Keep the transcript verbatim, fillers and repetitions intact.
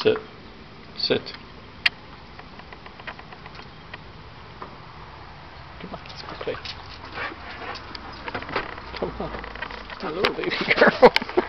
Sit. Sit. Come on, let's go play. Come on. Hello, baby girl.